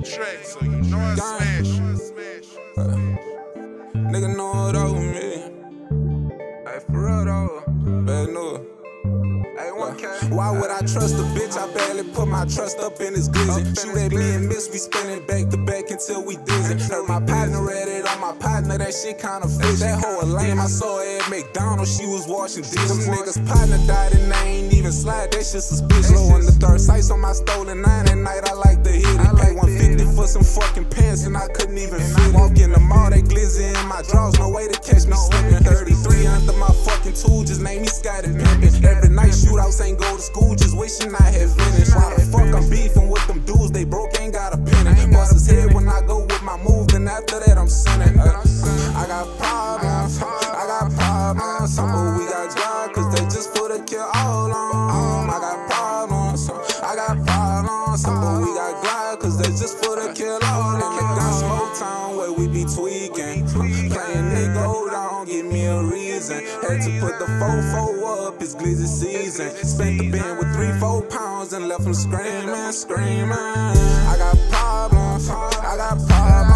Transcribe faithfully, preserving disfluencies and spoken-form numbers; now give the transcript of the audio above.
track, so you know I smash. Uh, nigga know it over me. Hey, for real though. Bad news. Why would I trust a bitch? I barely put my trust up in his glizzy. Shoot at me and miss, we spinning back to back until we dizzy. Heard my partner read it on my partner, that shit kinda fit. That hoe a lame, I saw her at McDonald's, she was washing dishes. Them niggas partner died and they ain't even slide, that shit suspicious. Low on the third sights on my stolen nine at night, I like to hit it. Pay one fifty for some fucking pants and I couldn't even fit. Walk in the mall, they glizzy in my drawers, no way to catch me slipping. thirty-three under my fucking tool, just name me Scotty Pimpin'. Every night shootouts ain't go to school, just wishing I had finished. Why the fuck I'm beefing with them dudes, they broke, ain't got a penny. Bust his head when I go with my move, and after that I'm sinning. uh, I got problems, I got problems. Some of we got God, cause they just put a kill all on. I got problems, I got problems. Some of we got God, cause they just put a kill all on. Got Smoke Town where we be tweaking, playing nigga, hold on, give me a reason. Had to put the fofo up, it's glizzy season. Spent the bin with three, four pounds and left him screaming, screaming. I got problems, I got problems.